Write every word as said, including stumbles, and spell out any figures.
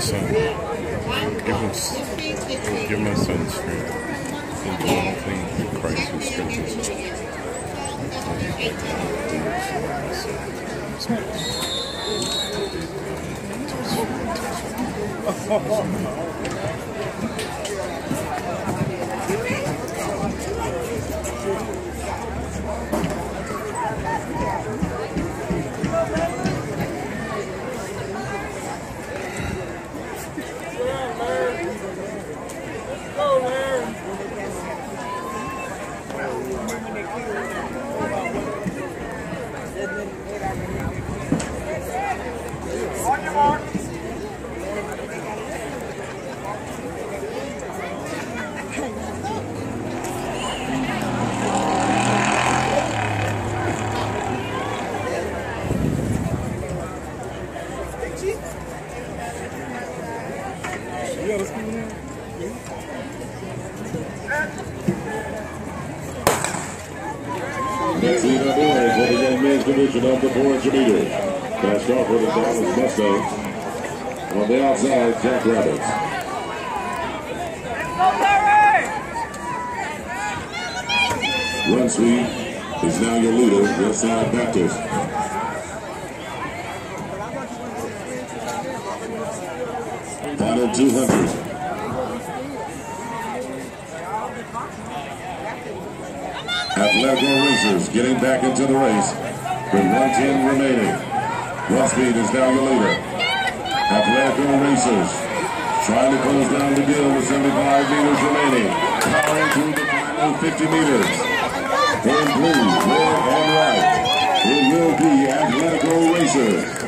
son. Give him, give my son strength. And do all things through Christ who strengthens us. On your mark. Next lead on board for the young men's division of the four hundred meters. Passed off with the Dallas Mustangs. On the outside, Jack Rabbits. Run Sweet is now your leader, Westside Baptist. Final two hundred. Atletico Racers getting back into the race with one ten remaining. Run Speed is now your leader. Atletico Racers trying to close down the deal with seventy-five meters remaining. Powering through the final fifty meters. In blue, red, and white, it will be Atletico Racers.